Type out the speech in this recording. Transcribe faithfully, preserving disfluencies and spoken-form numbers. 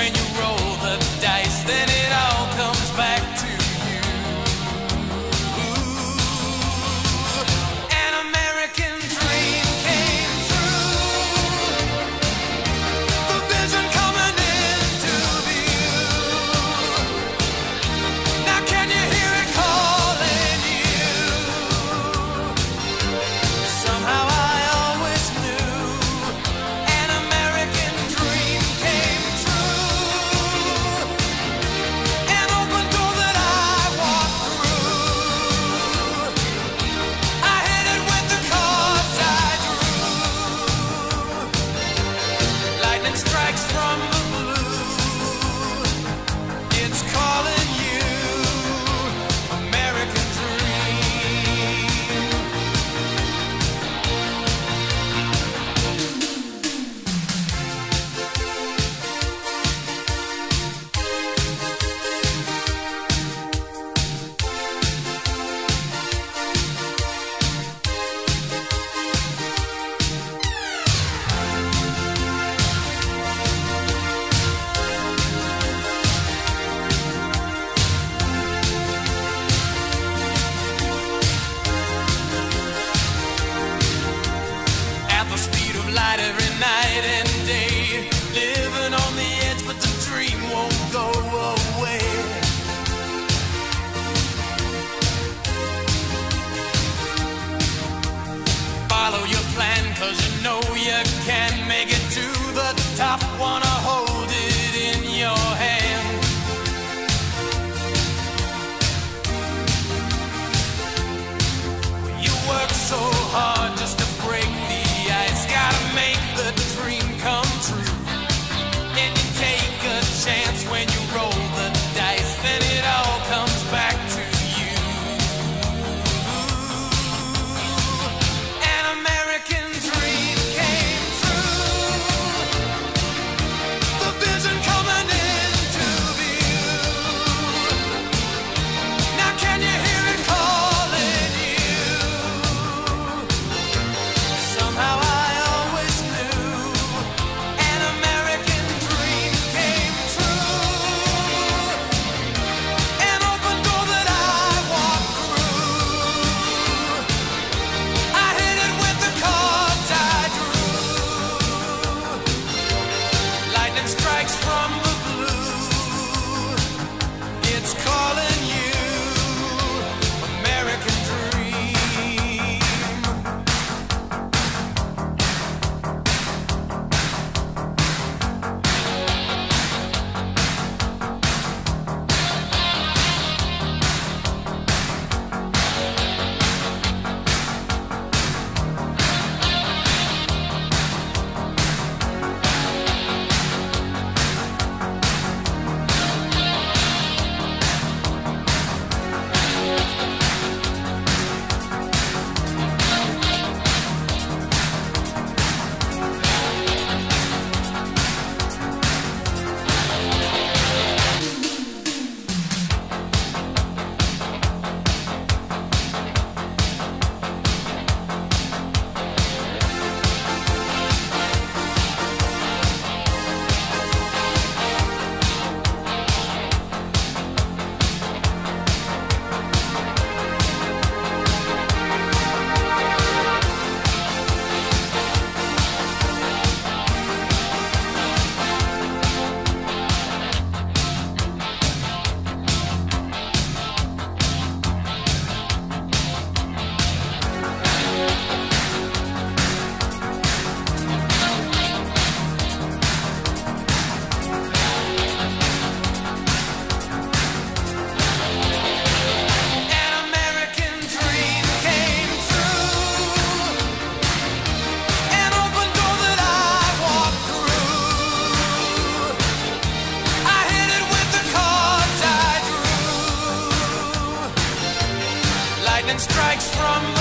when you roll the dice, then it all comes back to you. Ooh, an American dream came true. The vision coming into view. Now can you hear it calling you? Somehow I always knew an American dream came true. An open door that I walked through. I hit it with the cards I drew. Lightning strikes from the blue. It's calling you, American dream. At the speed of light every night and day, living on the edge, but the dream won't go away. Follow your plan, cause you know you can make it to the top. Wanna hold it in your hand. You work so hard just to break the ice. Gotta make the dream come true. And you take a chance when you roll the dice, then it all comes back to you. An American dream came true. The vision coming into view. Now can you hear it calling you? Somehow I always knew an American dream came true. An open door that I walked through. I hit it with the cards I drew. Lightning strikes from the blue. It's calling you, American dream. An American dream came true. An open door that I walked through. I hit it with the cards I drew. Lightning strikes from